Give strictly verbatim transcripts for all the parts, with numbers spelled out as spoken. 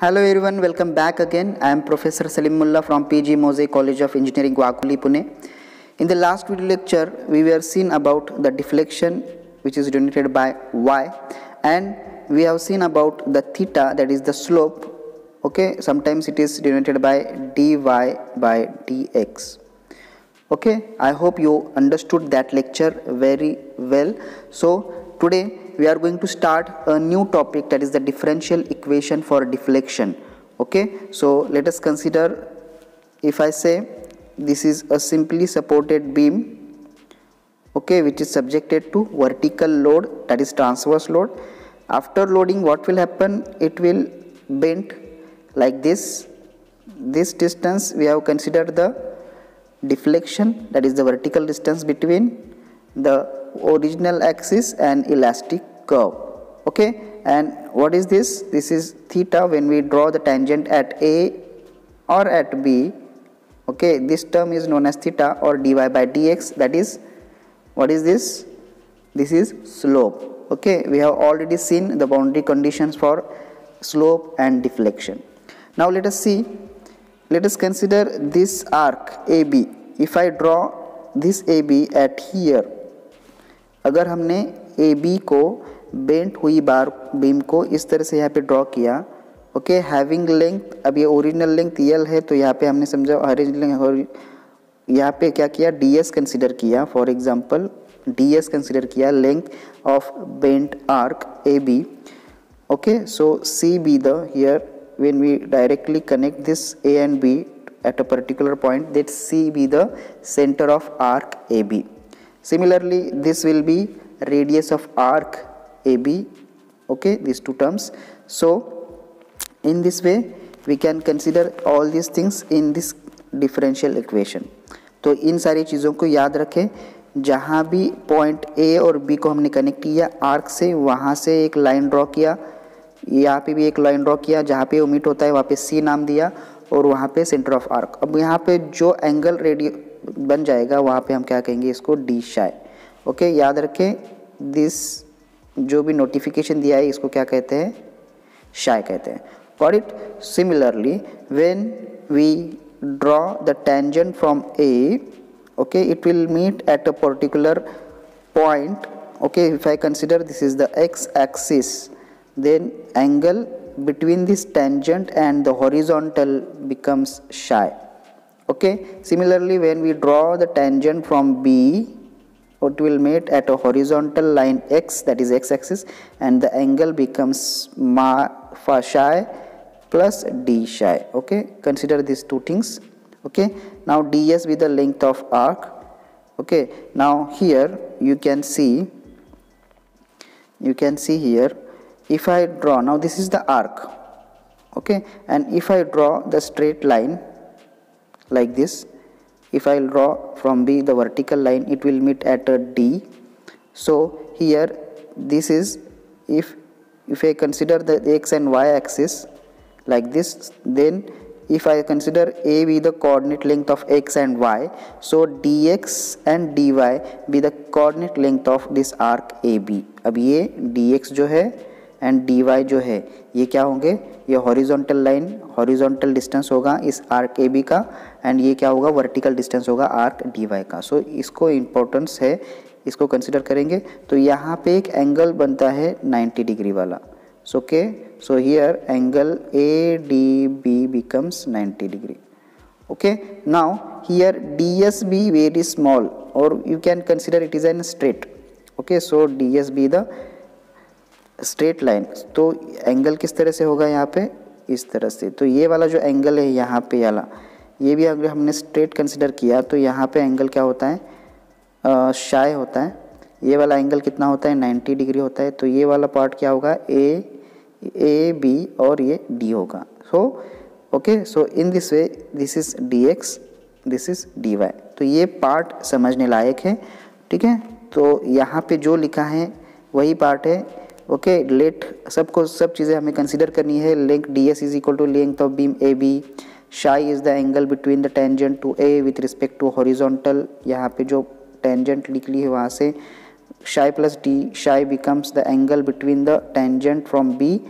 Hello everyone, welcome back again. I am Professor Salim Mullah from P G Mosaic College of Engineering, Wakuli, Pune. In the last video lecture, we were seen about the deflection which is denoted by y, and we have seen about the theta, that is the slope. Okay, sometimes it is denoted by dy by dx. Okay, I hope you understood that lecture very well. So today we are going to start a new topic, that is the differential equation for deflection. Okay, so let us consider, if I say this is a simply supported beam, okay, which is subjected to vertical load, that is transverse load. After loading, what will happen? It will bend like this. This distance we have considered the deflection, that is the vertical distance between the original axis and elastic curve. Okay, and what is this? This is theta when we draw the tangent at A or at B. Okay, this term is known as theta or dy by dx. That is, what is this? This is slope. Okay, we have already seen the boundary conditions for slope and deflection. Now let us see, let us consider this arc A B. If I draw this A B at here, अगर हमने A B को bent हुई बार beam को इस तरह से यहाँ पे ड्रॉ किया, ओके, हैविंग लेंथ, अब ये ओरिजिनल लेंथ यल है तो यहाँ पे हमने समझा ओरिजिनल, यहाँ पे क्या किया, डी एस कंसिडर किया, for example D S consider किया, length of bent arc A B. Okay, so see be the here when we directly connect this A and B at a particular point, that C be the center of arc A B. Similarly, this will be radius of arc A B. Okay, these two terms. So in this way we can consider all these things in this differential equation. तो इन सारी चीज़ों को याद रखें. जहाँ भी point A और B को हमने कनेक्ट किया आर्क से, वहाँ से एक लाइन ड्रॉ किया, यहाँ पे भी एक लाइन ड्रॉ किया, जहाँ पे ओमिट होता है वहाँ पे C नाम दिया और वहाँ पे सेंटर ऑफ आर्क. अब यहाँ पे जो एंगल रेडियो बन जाएगा वहाँ पे हम क्या कहेंगे, इसको डी शाई. ओके, याद रखें, दिस जो भी नोटिफिकेशन दिया है इसको क्या कहते हैं, शाई कहते हैं. Got it. Similarly when we draw the tangent from A, okay, it will meet at a particular point. Okay, if I consider this is the X axis, then angle between this tangent and the horizontal becomes psi. Okay, similarly when we draw the tangent from B, it will meet at a horizontal line x, that is x axis, and the angle becomes ma phi psi plus d psi. Okay, consider these two things. Okay, now ds with the length of arc. Okay, now here you can see, you can see here, if I draw, now this is the arc, okay, and if I draw the straight line like this, if I draw from B the vertical line, it will meet at a D. So here this is, if if I consider the x and y axis like this, then if I consider A be the coordinate length of x and y, so dx and dy be the coordinate length of this arc A B. अब ये dx जो है and D Y जो है ये क्या होंगे, ये हॉरिजॉन्टल लाइन, हॉरिजॉन्टल डिस्टेंस होगा इस आर्क ए बी का, एंड ये क्या होगा, वर्टिकल डिस्टेंस होगा आर्क डी वाई का. सो so, इसको इम्पोर्टेंस है, इसको कंसिडर करेंगे. तो यहाँ पे एक एंगल बनता है नाइन्टी डिग्री वाला. So okay, so here angle A D B becomes ninety degree. Okay, now here D S B very small और you can consider it is an straight. Okay, so D S B the straight line. तो angle किस तरह से होगा यहाँ पे, इस तरह से. तो ये वाला जो एंगल है यहाँ पे वाला, ये भी अगर हमने स्ट्रेट कंसिडर किया तो यहाँ पे एंगल क्या होता है, शाई होता है. ये वाला एंगल कितना होता है, नाइन्टी डिग्री होता है. तो ये वाला पार्ट क्या होगा, ए ए बी और ये डी होगा. So okay, so in this way this is D X, this is D Y. तो ये पार्ट समझने लायक है. ठीक है, तो यहाँ पे जो लिखा है वही पार्ट है. ओके, लेट सबको सब चीज़ें हमें कंसीडर करनी है. Length D S is equal to length of beam A B. Psi is the angle between the tangent to A with respect to horizontal. यहाँ पे जो टेंजेंट निकली है वहाँ से psi plus d, psi becomes the angle between the tangent from B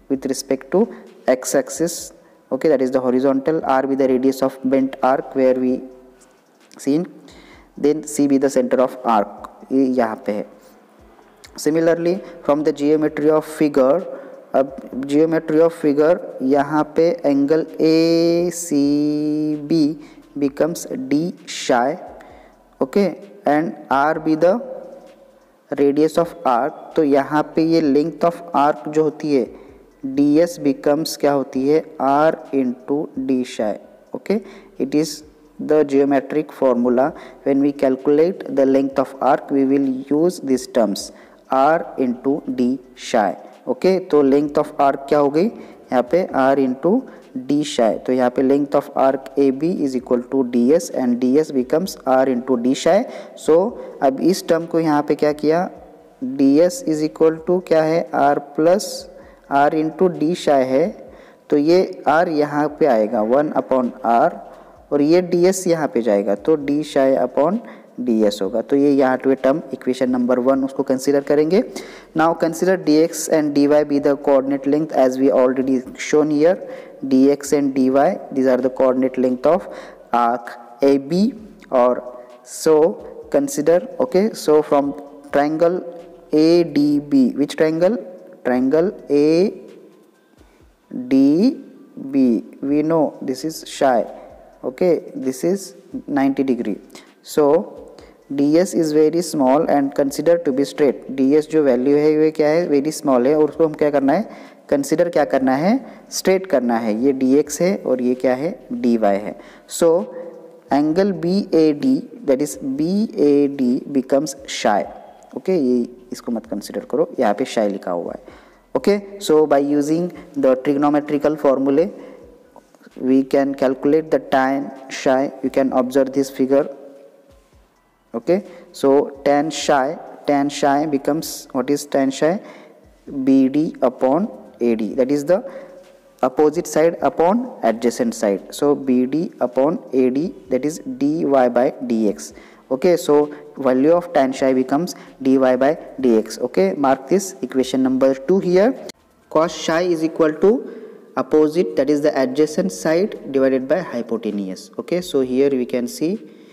with respect to x axis. Okay, that is the horizontal. R be the radius of bent arc where we seen, then C be the center of arc, ये यहाँ पे है. Similarly from the geometry of figure, अब geometry of figure यहाँ पे angle A C B becomes D psi. Okay, and R be the radius of arc, तो यहाँ पे ये length of arc जो होती है ds becomes क्या होती है R into D psi. Okay, it is the geometric formula. When we calculate the length of arc we will use these terms R into D psi. Okay, तो length of arc क्या हो गई यहाँ पे R into D psi. तो यहाँ पे length of arc A B is equal to ds and ds becomes R into D psi. So अब इस टर्म को यहाँ पे क्या किया, ds is equal to क्या है R plus R into D psi है, तो ये R यहाँ पे आएगा वन अपॉन R और ये ds यहाँ पे जाएगा तो D psi अपॉन ds होगा. तो ये यहाँ पे टर्म इक्वेशन नंबर वन उसको कंसीडर करेंगे. Now consider dx and dy be the coordinate length as we already shown here. dx and dy these are the coordinate length of arc A B. or so consider, okay, so from triangle A D B, which triangle? Triangle A D B, we know this is psi. Okay, this is ninety degree. So ds is very small and consider to be straight. ds जो value है ये क्या है, very small है और उसको हम क्या करना है, कंसिडर क्या करना है, स्ट्रेट करना है. ये dx है और ये क्या है dy है. So angle B A D that is B A D becomes psi. Okay, ये इसको मत कंसिडर करो, यहाँ पे psi लिखा हुआ है. Okay, so by using the trigonometrical फॉर्मूले we can calculate the tan psi. You can observe this figure. Okay, so tan psi, tan psi becomes, what is tan psi? B D upon A D, that is the opposite side upon adjacent side. So B D upon A D, that is dy by dx. Okay, so value of tan psi becomes dy by dx. Okay, mark this equation number two here. Cos psi is equal to opposite, that is the adjacent side divided by hypotenuse. Okay, so here we can see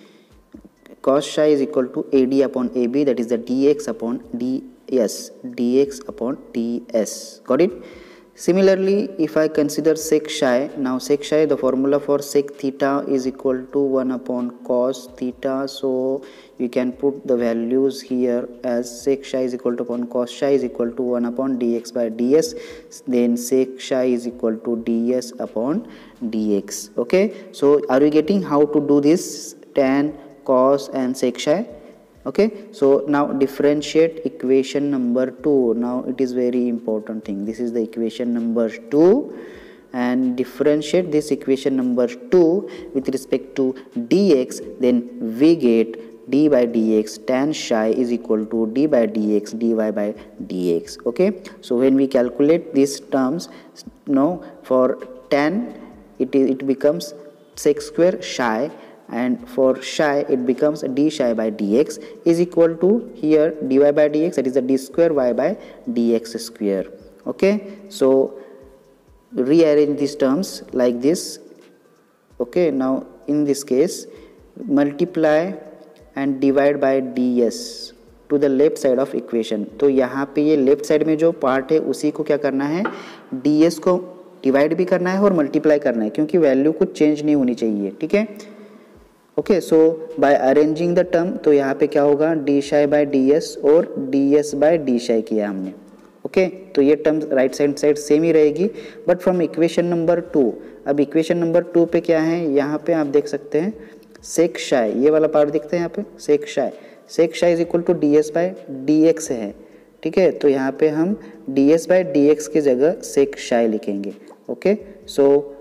cos psi is equal to A D upon A B, that is the dx upon ds, dx upon ds. Got it? Similarly, if I consider sec psi, now sec psi, the formula for sec theta is equal to one upon cos theta. So you can put the values here as sec psi is equal to upon cos psi is equal to one upon dx by ds. Then sec psi is equal to ds upon dx. Okay, so are we getting how to do this tan, cos and sec psi? Okay, so now differentiate equation number two. Now it is very important thing. This is the equation number two, and differentiate this equation number two with respect to dx. Then we get d by dx tan psi is equal to d by dx dy by dx. Okay, so when we calculate these terms, no, for tan it is it becomes sec square psi, and for psi it becomes d psi by dx is equal to here dy by dx, that is the d square y by dx square. Okay, so rearrange these terms like this. Okay, now in this case multiply and divide by ds to the left side of equation. तो यहाँ पे ये left side में जो part है उसी को क्या करना है, ds को डिवाइड भी करना है और मल्टीप्लाई करना है, क्योंकि वैल्यू कुछ चेंज नहीं होनी चाहिए. ठीक है. Okay, so by arranging the term, तो यहाँ पे क्या होगा डी psi बाय ds और ds बाय d psi किया हमने. ओके, तो ये term right side side same ही रहेगी. But from equation number two, अब इक्वेशन नंबर टू पे क्या है, यहाँ पे आप देख सकते हैं sec psi, ये वाला पार्ट दिखता है यहाँ पे sec psi, sec psi is equal to ds by dx है. ठीक है, तो यहाँ पे हम ds बाय dx की जगह sec psi लिखेंगे. Okay, so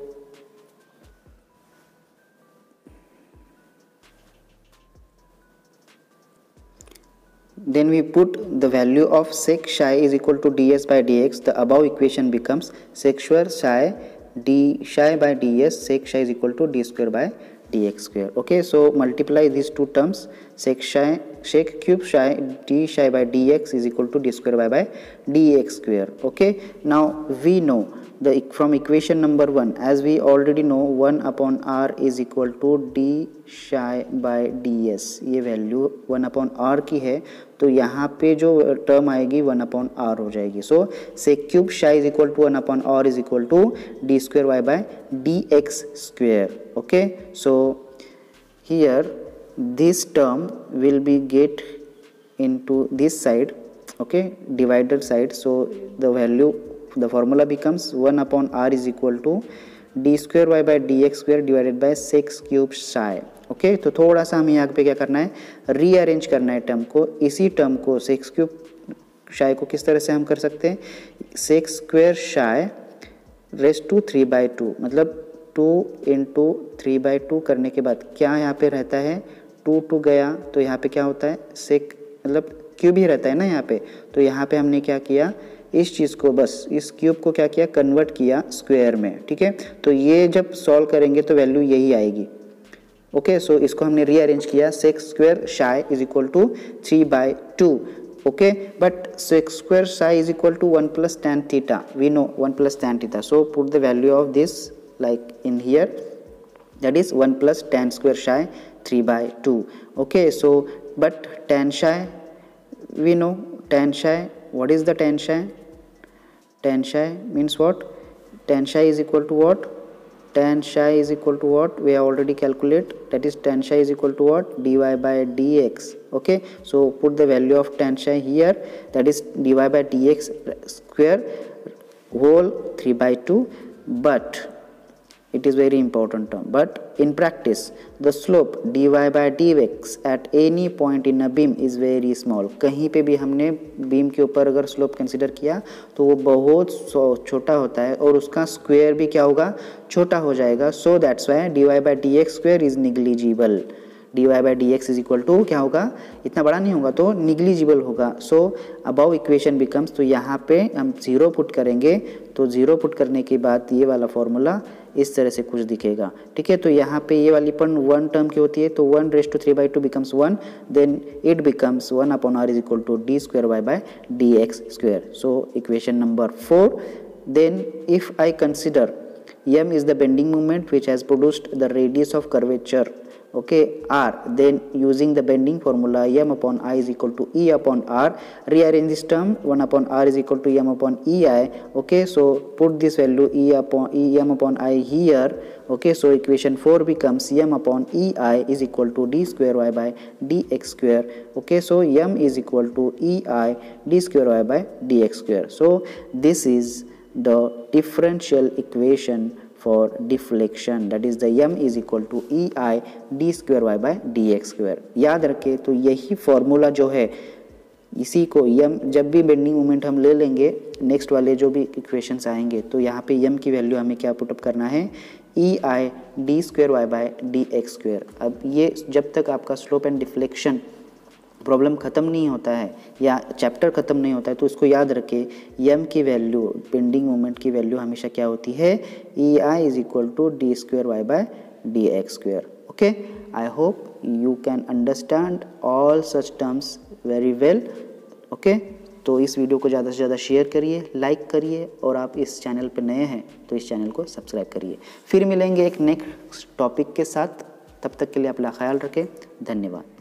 then we put the value of sec psi is equal to ds by dx. The above equation becomes sec square psi d psi by ds, sec psi is equal to d square by dx square. Okay, so multiply these two terms, sec psi sec cube psi d psi by dx is equal to d square y by dx square. Okay, now we know the from equation number one, as we already know one upon r is equal to d psi by ds. ये value one upon R की है, तो यहाँ पे जो term आएगी one upon R हो जाएगी. So sec cube psi is equal to one upon R is equal to D square Y by D X square. Okay, so here this term will be get into this side, okay, divided side. So the value, the formula becomes one upon r is equal to d square y by dx square divided by six cube psi. okay, तो थोड़ा सा हमें यहाँ पे क्या करना है, rearrange करना है टर्म को. इसी टर्म को सिक्स क्यूब psi को किस तरह से हम कर सकते हैं, sec square psi raise to three by two, मतलब two into three by two करने के बाद क्या यहाँ पे रहता है, टू टू गया तो यहाँ पे क्या होता है, सेक मतलब क्यूब ही रहता है ना यहाँ पे. तो यहाँ पे हमने क्या किया, इस चीज़ को बस इस क्यूब को क्या किया, कन्वर्ट किया स्क्वायर में. ठीक है, तो ये जब सॉल्व करेंगे तो वैल्यू यही आएगी. ओके, सो इसको हमने रीअरेंज किया, sec square psi is equal to three by two. Okay, but sec square psi is equal to one plus tan theta, we know one plus tan theta. So put the value of this like in here, that is one plus tan square psi three by two. okay, so but tan psi, we know tan psi, what is the tan psi, tan psi means what, tan psi is equal to what, tan psi is equal to what, we have already calculate, that is tan psi is equal to what, dy by dx. okay, so put the value of tan psi here, that is dy by dx square whole three by two. But it is very important term, but in practice the slope dy by dx at any point in a beam is very small. कहीं पे भी हमने beam के ऊपर अगर slope consider किया तो वो बहुत छोटा होता है और उसका स्क्वायर भी क्या होगा, छोटा हो जाएगा. So that's why dy by dx square is negligible. dy by dx is equal to क्या होगा, इतना बड़ा नहीं होगा तो निग्लिजिबल होगा. सो अबाउ इक्वेशन बिकम्स, तो यहाँ पे हम ज़ीरो पुट करेंगे, तो ज़ीरो पुट करने के बाद ये वाला फॉर्मूला इस तरह से कुछ दिखेगा. ठीक है, तो यहाँ पे ये वाली पन वन टर्म की होती है, तो one raise to three by two becomes one, then it becomes one upon R is equal to D square Y by D X square. So equation number four. Then if I consider m is the bending moment which has produced the radius of curvature, okay, r, then using the bending formula m upon I is equal to e upon r, rearrange this term, one upon r is equal to m upon ei. okay, so put this value e upon e m upon I here. okay, so equation four becomes m upon ei is equal to d square y by dx square. okay, so m is equal to ei d square y by dx square. so this is the differential equation for deflection, that is the m is equal to ei d square y by dx square. याद रखें, तो यही formula जो है, इसी को m जब भी बेंडिंग मोमेंट हम ले लेंगे, नेक्स्ट वाले जो भी इक्वेशंस आएंगे, तो यहाँ पे m की वैल्यू हमें क्या पुटअप करना है, ei d square y by dx square. अब ये जब तक आपका स्लोप एंड डिफ्लेक्शन प्रॉब्लम ख़त्म नहीं होता है या चैप्टर ख़त्म नहीं होता है, तो इसको याद रखें, m की वैल्यू, बेंडिंग मोमेंट की वैल्यू हमेशा क्या होती है, E I is equal to D square Y by D X square. Okay, I hope you can understand all such terms very well. Okay, तो इस वीडियो को ज़्यादा से ज़्यादा शेयर करिए, लाइक करिए, और आप इस चैनल पर नए हैं तो इस चैनल को सब्सक्राइब करिए. फिर मिलेंगे एक नेक्स्ट टॉपिक के साथ, तब तक के लिए अपना ख्याल रखें. धन्यवाद.